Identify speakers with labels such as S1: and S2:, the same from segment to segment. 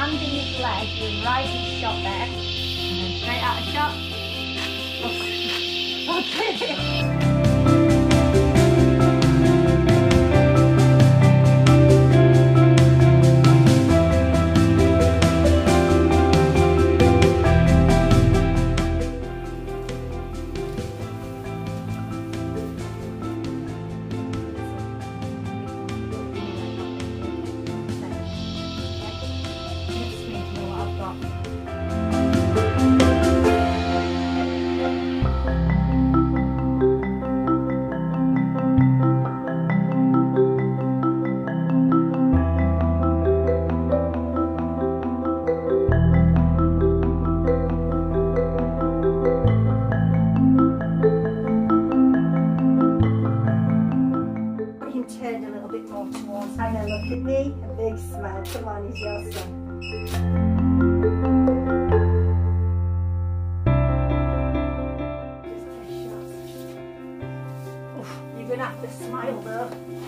S1: hand in his leg, with right his shot there, and then straight out of shot. Okay.
S2: Turn a little bit more towards Hannah. Look at me, a big smile. Come on, it's your son. Just take shots. Oof, you're gonna have to smile though.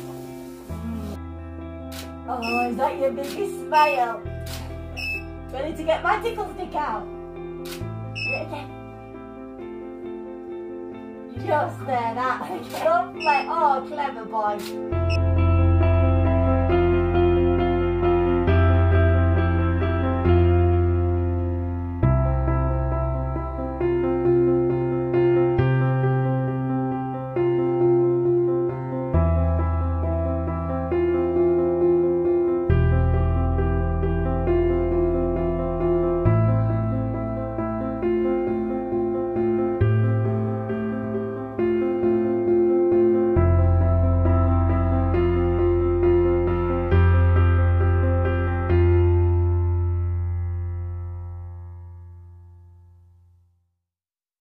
S2: Oh, is that your biggest smile? Ready to get my tickle stick out? Ready? Just there, that. Lovely. Oh, clever boy.